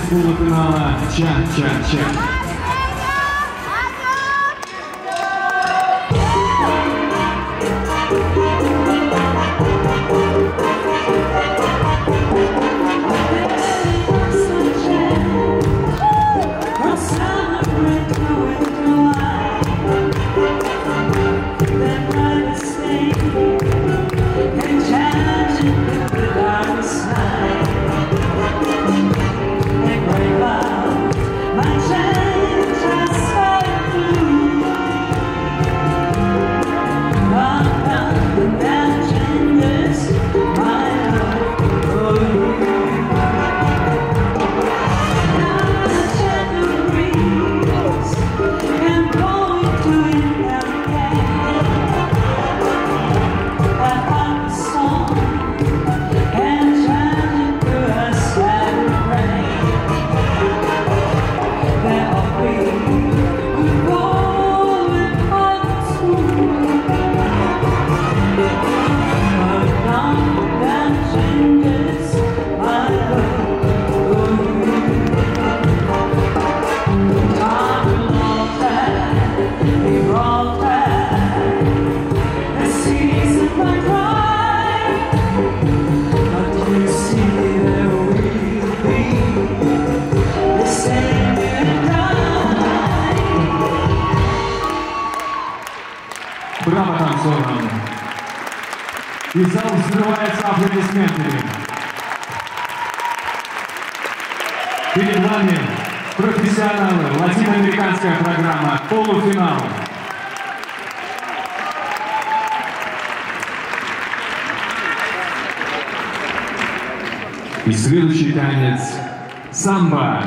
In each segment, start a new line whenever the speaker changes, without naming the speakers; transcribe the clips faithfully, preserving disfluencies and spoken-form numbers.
полуфинала «Ча-ча-ча». Браво танцорам! И зал взрывается аплодисментами. Перед вами профессионалы, латиноамериканская программа «Полуфинал». И следующий танец «Самбо».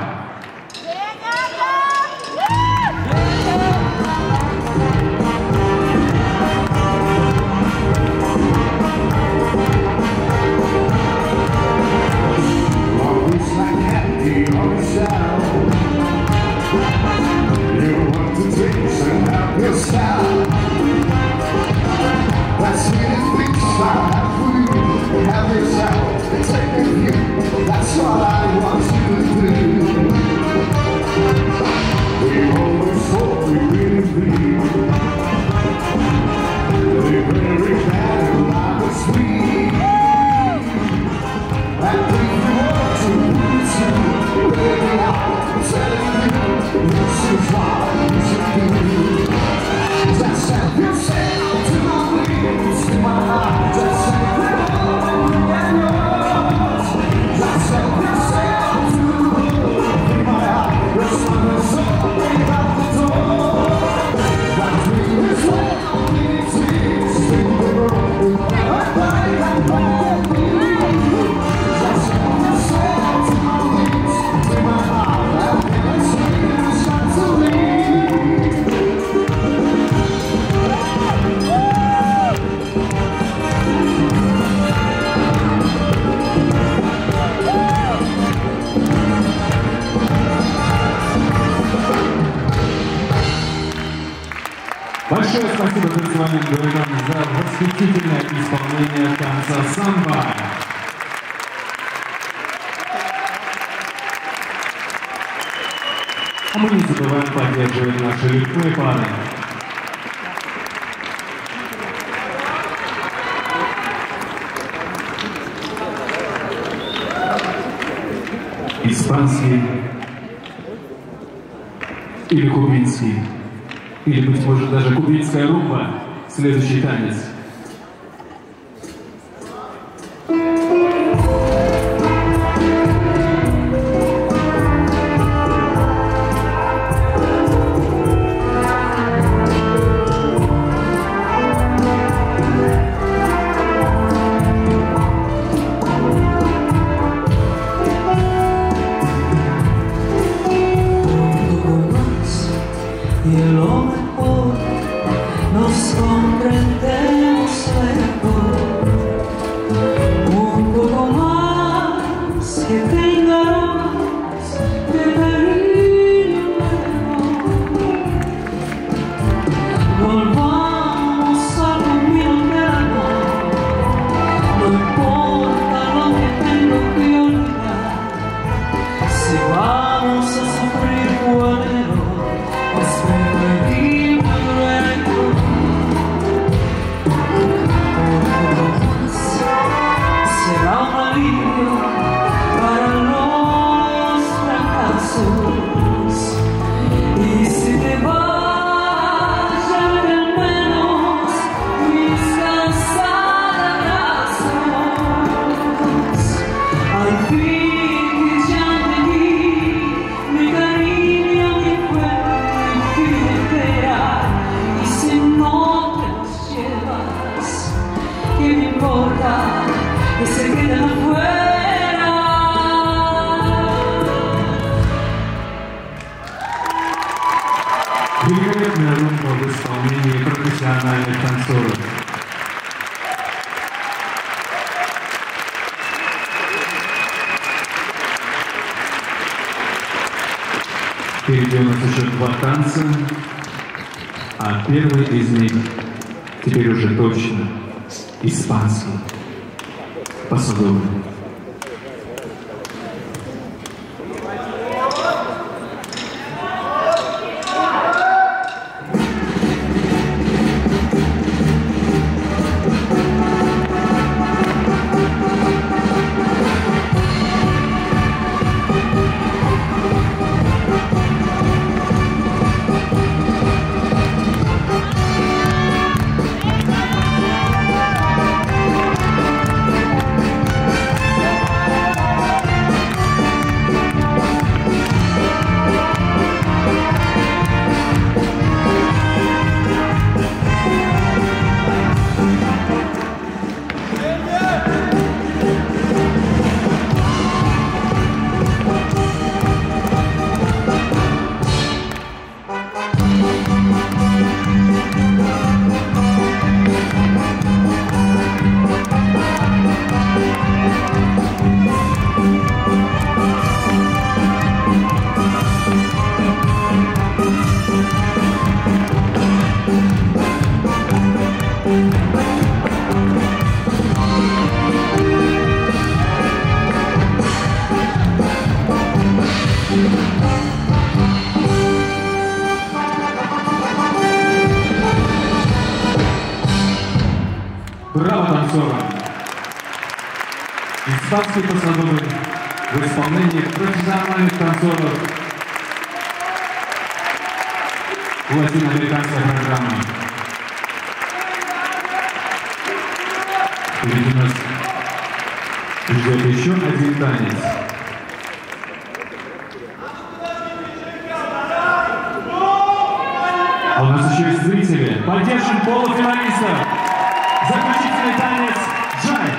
That's all I want you to do. We always thought we really believed. The very bad and life was sweet. And we want to lose you, baby, I'm telling you, this is what you should do. That's how you sail to my wings, to my heart, that's how you and yours. That's how we sail to in my heart. The sun is already out the door. That dream is all it exists in the world. I die and die. That's how we sail to my wings, to my heart. I can't see the sun to leave.
Большое спасибо танцевальным дуэтам за восхитительное исполнение танца «Самбо». А мы не забываем поддерживать наши легкие пары. Испанский или кубинский. Или, быть может, даже кубинская румба. Следующий танец.
Y a lo mejor nos comprendemos mejor, un poco más que tengas de cariño mejor. Volvamos al camino del amor, no importa lo que tengo que olvidar, se va.
Черная румба в исполнении профессиональных танцоров. Впереди у нас еще два танца, а первый из них теперь уже точно испанский, пасадор. Браво танцорам! Испанские пасадоры в исполнении профессиональных танцоров. Латиноамериканская программа. Впереди нас ждет еще один танец. А у нас еще есть зрители. Поддержим полуфиналистов. Заключительный танец «Джай».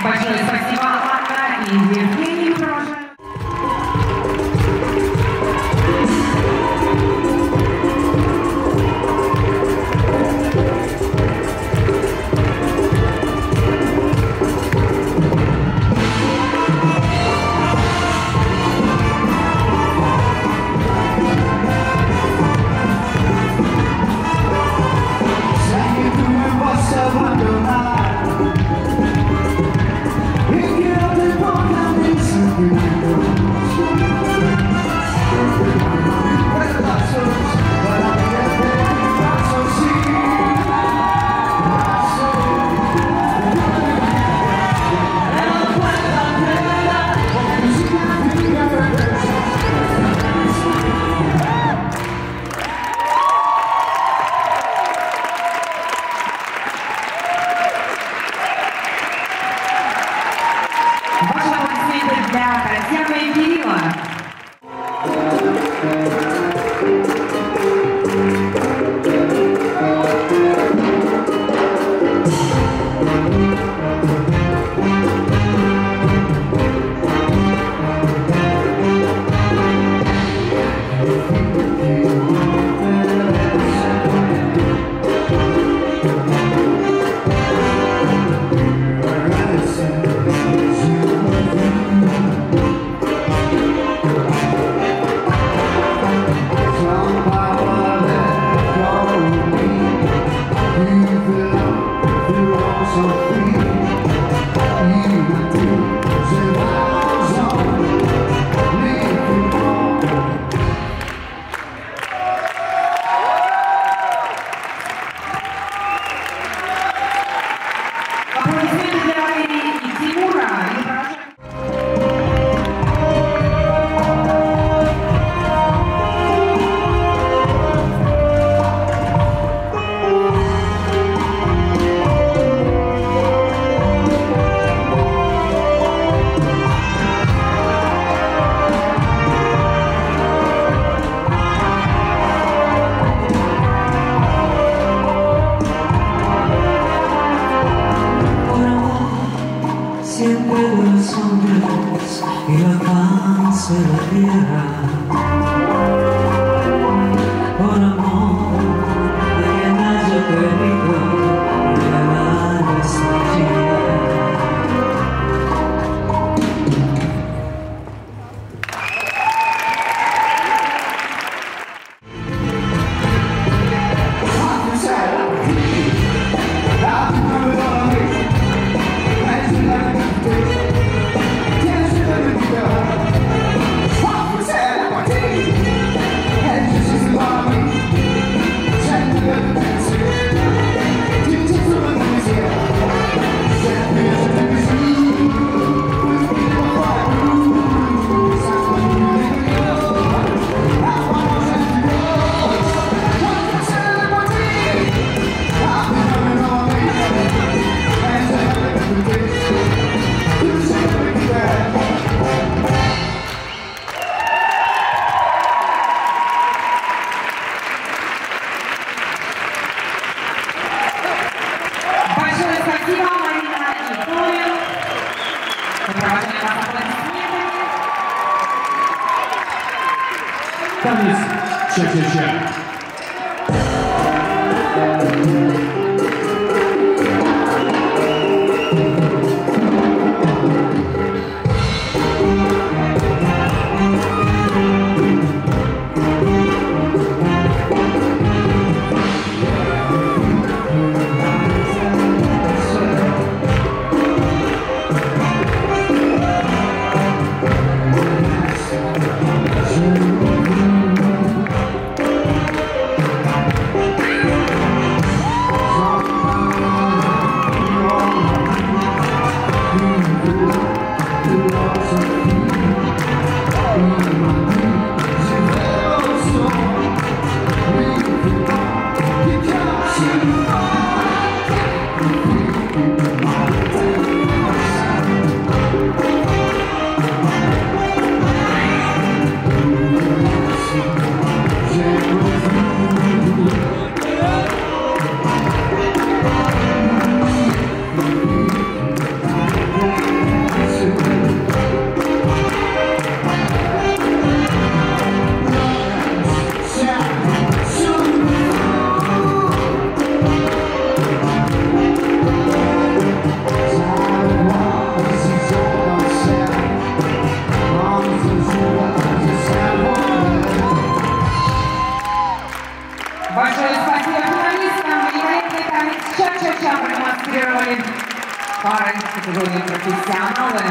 Большое спасибо, Анна и Евгений. Продолжаем. Для Татьяны и Кирилла.
Siempre los hombres y la paz de la tierra. Por amor, de quien haya querido regalar esta tierra.
Танец ча-ча-ча.
We'll be right back.
профессионалы.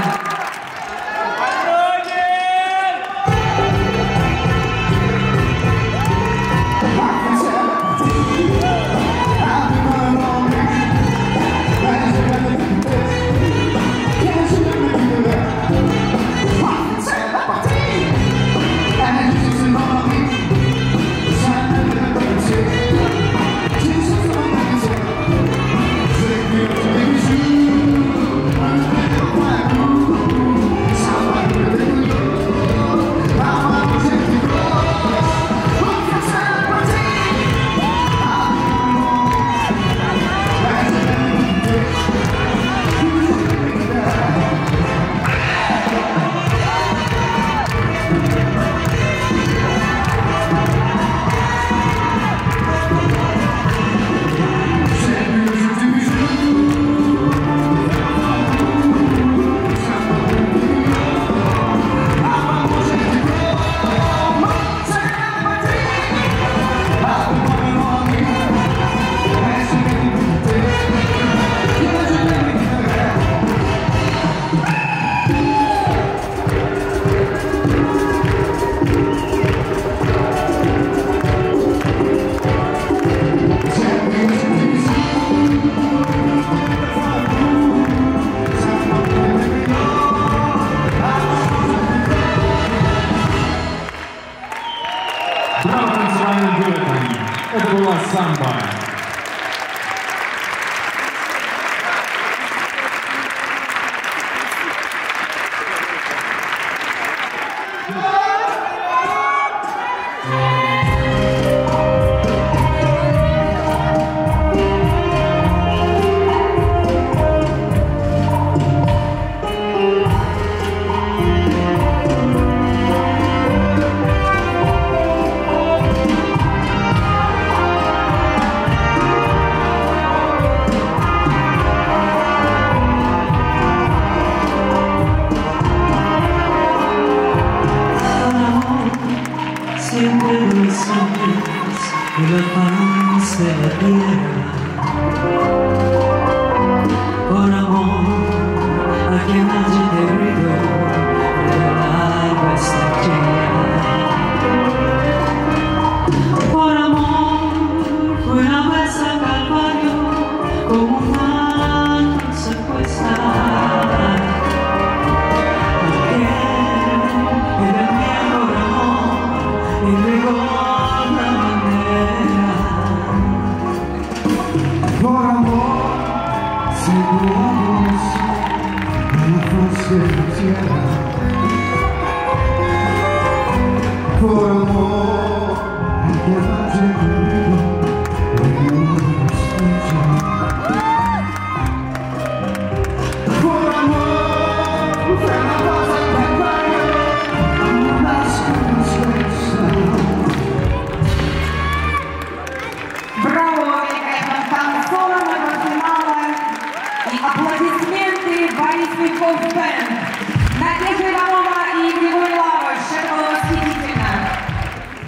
Браво танцевальным дуэтом. Это была самбо.
Siempre los hombres y la paz de la tierra. Por amor a quien haya querido el alba está llena. Por amor fue una vez al Calvario como un ángel se cuesta.
Por amor, seguros en la faz de la tierra. Por amor, el que vaya conmigo, el mundo escucha. Por amor, fue la paz al Calvario, las cosas cuestan.
Браво, великолепным танцорам этого финала. И аплодисменты Борис Мягков Бэнд. Надежда Иванова и Григорий Лавыш. Это было восхитительно.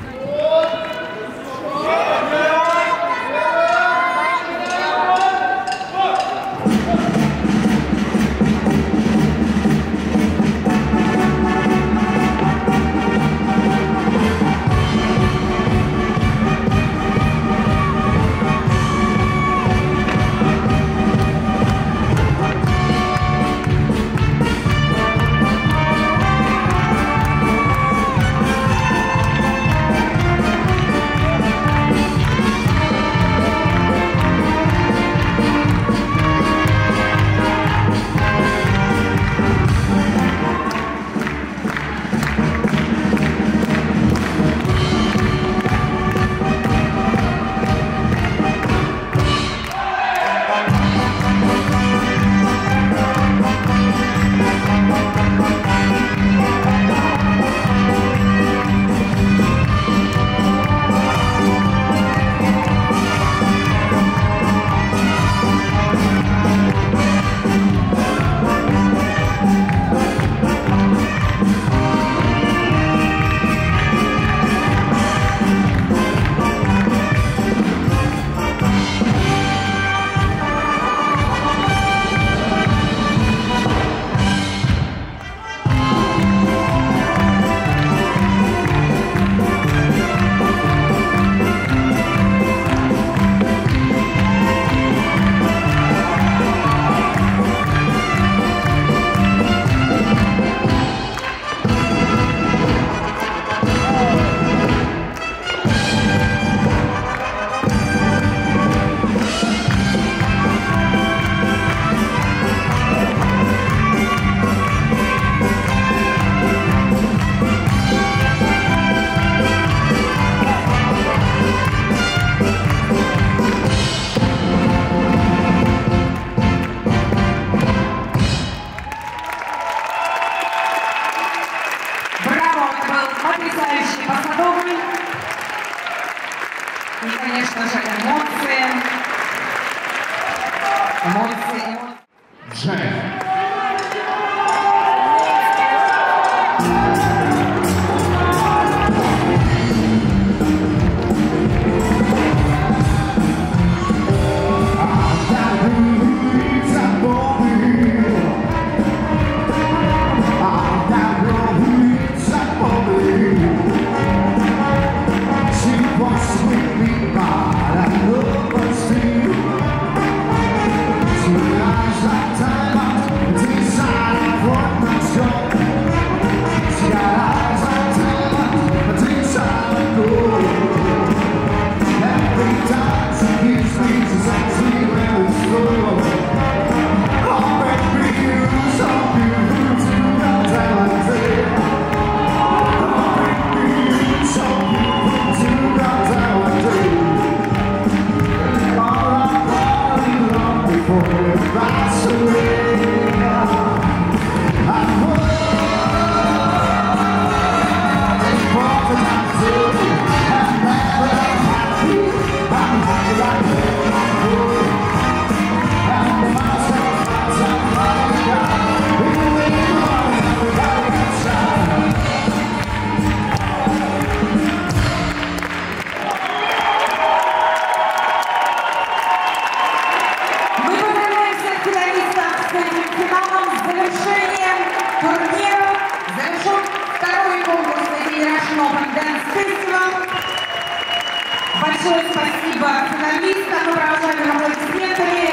Большое спасибо финалистам. Мы провожаем их аплодисментами.